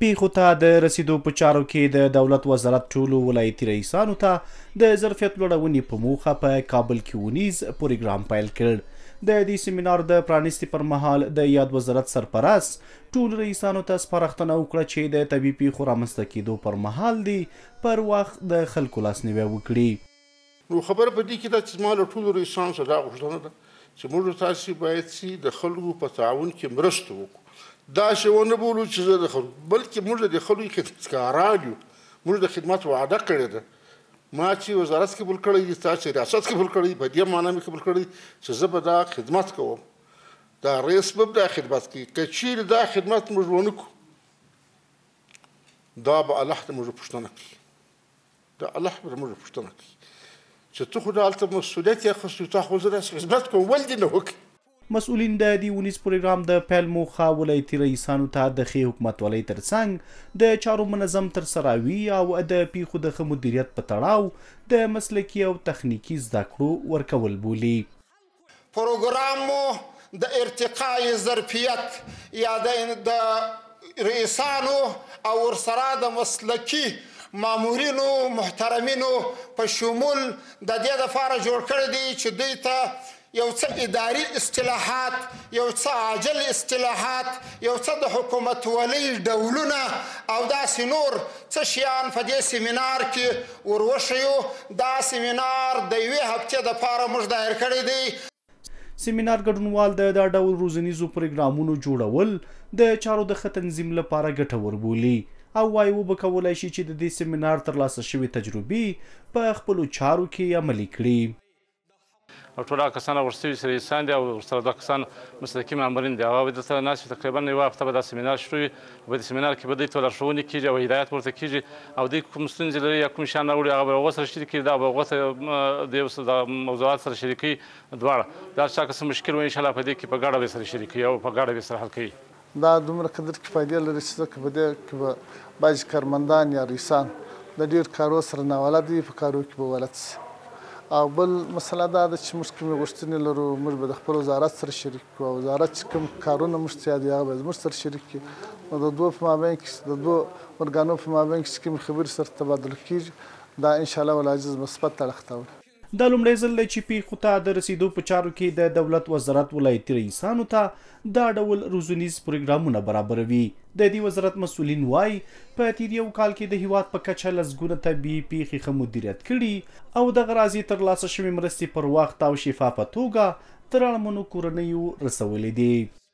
پیښو ته د رسیدو په چارو کې د دولت وزارت ټولو ولایتي رئیسانو ته د ظرفیت لوړونې په موخه په کابل کې ونیز پروګرام پیل کړ. د دې سیمینار د پرانیستي پر مهال د یاد وزارت سرپرست ټول رئیسانو ته سپارښتنه وکړه چې د طبیعي پیښو رامنځته کېدو پر مهال دي پر وخت د خلکو لاسنیوی وکړي. نو خبره په دې کې ده چې زما له ټولو رئیسانو څخه دا غوښتنه ده چې موږ تاسې باید چې د خلکو په تعاون کې مرسته وکړو. دا شی ونه بولو چې زه د خلکو بلکې موږ د خلکو خدمتګاران یو. موږ د خدمت وعده کړې ده. ما چې وزارت قبول کړی دي، تا چې ریاست قبول کړی دي، په دې معنا مې قبول کړی دي چې زه به دا خدمت کوم. دا رئیس به دا خدمت کوي. که چیرې دا خدمت موږ ونه کړو دا به الله ته موږ پوښتنه کوي. دا الله به موږ پوښتنه کوي چې ته خو دلته مسؤلیت یې اخیستی، تا خو زه داسې خدمت کوم ولې دې نه وکړې. مسؤلین د دې ونیز پروګرام د پیل موخه ولایتي رئیسانو ته د ښې حکومتولۍ ترڅنګ د چارو منظم ترسروي او د پیښو د ښه مدیریت په تړاو د مسلکي او تخنیکي زده کړو ورکول بولي. پروګرام مو د ارتقای ظرفیت یا د رئیسانو او ورسره د مسلکي مامورینو محترمینو په شمول د دې لپاره جوړ کړی دی چې دوی ته یو څه اداري اصطلاحات، یو څه عاجل اصطلاحات، یو څه د حکومتولۍ ډولونه او داسې نور څه شیان په دې سیمینار کې وروښیو. دا سیمینار د یوې هفتې دپاره موږ دایر کړی دی. سیمینار ګډونوال د دا ډول روزنیزو پروګرامونو جوړول د چارو د ښه تنظیم لپاره ګټور بولي او وایي وبه کولی شي چې د دې سیمینار ترلاسه شوې تجربې په خپلو چارو کې عملي کړي. او ټول هغه کسان ورسوي چې رئیسان دي او ورسره دوه کسان مسلکي مامورین دي. هغه به دلته ناست وي. تقریبا یوه هفته به دا سیمینار شروع وي. په دې سیمینار کې به دوی ته لارښوونې کېږي او هدایت ورته کېږي او دوی کوم ستونزې لري یا کوم شیان راوړي هغه به هغو سره شریکوي. دا به هغو سره د موضوعات سره شریکوي دواړه. دا چا که څه مشکل وي انشاءالله په دې کې په ګډه به یې سره شریکوي او په ګډه به یې سره حل کوي. دا دومره قدر کې فایدې لري چې ځکه په دې کې به بعضې کارمندان یا رئیسان د ډېر کارو سره ناولد وي، په کارو کې به ولد شي. او بل مسله دا ده چې موږ کومې غوښتنې لرو موږ به د خپل وزارت سره شریک کړو. او وزارت چې کوم کارونه موږ ته یاد وي هغه به زموږ سره شریک کړي. نو د دوو په مابین کې د دوو ارګانو په مابین کې چې کومې خبرې سره تبادله کېږي دا انشاءالله والعزیز مثبت اړخ ته وړي. دا لومړی ځل دی چې پیښو ته د رسیدو په چارو کې د دولت وزارت ولایتي رئیسانو ته دا ډول روزنیز پروګرامونه برابروي. د دې وزارت مسؤلین وایي په تیر یو کال کې د هیواد په کچه لسګونه طبیعي پیښې ښه مدیریت کړي او دغه راز یې ترلاسه شوې مرستې پر وخت او شفافه توګه تر اړمنو کورنیو رسولې دي.